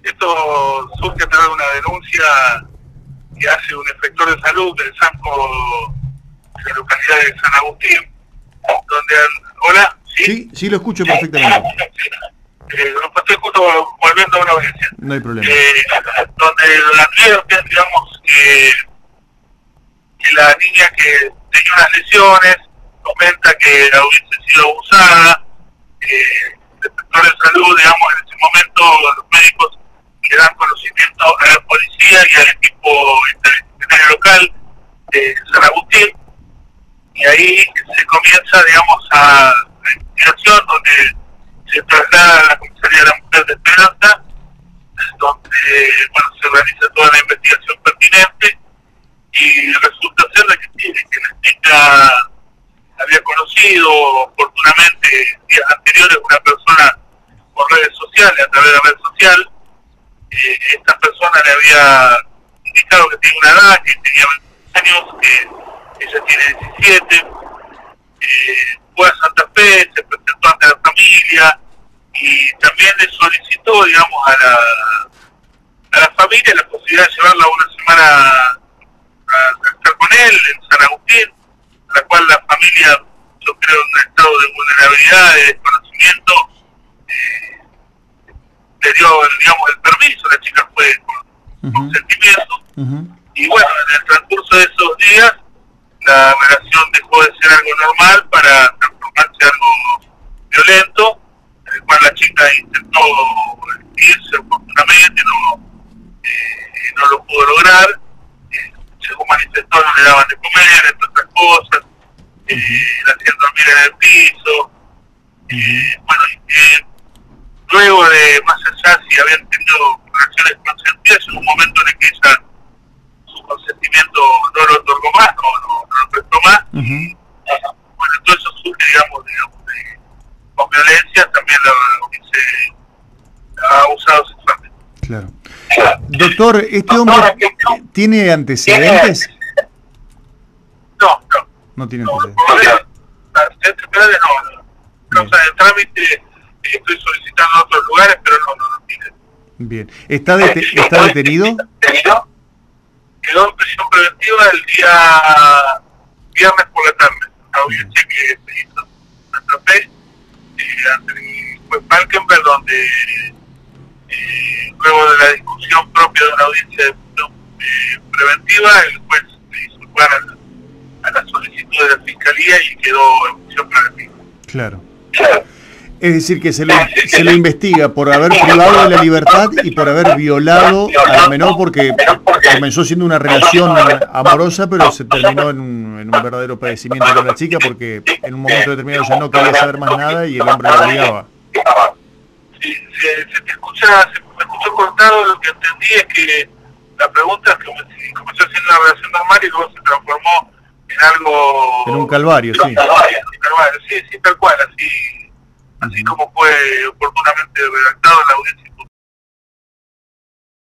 Esto surge a través de una denuncia que hace un inspector de salud del Sanco, de la localidad de San Agustín, donde... ¿Hola? Sí, sí lo escucho perfectamente. Estoy justo volviendo a una audiencia. No hay problema. Donde advierten, digamos, que la niña que tenía unas lesiones comenta que hubiese sido abusada. El inspector de salud, digamos, en ese momento los médicos le dan conocimiento a la policía y al equipo interdisciplinario local de San Agustín, y ahí se comienza, digamos, a la investigación, donde se traslada a la comisaría de la mujer de Esperanza, donde, bueno, se realiza toda la investigación pertinente, y resulta ser de que la chica había conocido oportunamente días anteriores una persona por redes sociales, a través de la red social. Esta persona le había indicado que tenía una edad, que tenía 20 años, que ella tiene 17, fue a Santa Fe, se presentó ante la familia y también le solicitó, digamos, a la familia la posibilidad de llevarla una semana a estar con él en San Agustín, a la cual la familia, yo creo, en un estado de vulnerabilidad, de desconocimiento, le dio, digamos, el permiso. La chica fue con consentimiento, y bueno, en el transcurso de esos días la relación dejó de ser algo normal para transformarse en algo violento, en el cual la chica intentó irse oportunamente, no lo pudo lograr. Según manifestó, no le daban de comer, entre otras cosas, la hacían dormir en el piso. Bueno, luego de, más allá si habían tenido relaciones consentidas, en un momento en el que ella su consentimiento no lo otorgó más, no lo prestó más. Bueno, todo eso surge, digamos, con violencia, también lo hubiese abusado sexualmente. Claro. Doctor, ¿este hombre tiene antecedentes? No. No tiene antecedentes. Antecedentes penales no. O sea, el trámite estoy solicitando en otros lugares, pero no tiene. Bien. ¿Está detenido? Quedó en prisión preventiva el día viernes por la tarde. La audiencia que se hizo en Santa Fe, ante el juez Falkenberg, donde luego de la discusión propia de una audiencia de preventiva, el juez hizo lugar a la solicitud de la fiscalía y quedó en prisión preventiva. Claro. Es decir, que se lo investiga por haber privado de la libertad y por haber violado a la menor, porque comenzó siendo una relación amorosa, pero se terminó en un verdadero padecimiento con la chica, porque en un momento determinado ya no quería saber más nada y el hombre la obligaba. Sí, se me escuchó cortado. Lo que entendí es que la pregunta es que comenzó siendo una relación normal y luego se transformó en algo... En un calvario, sí. Sí, tal cual, así como fue oportunamente redactado en la audiencia.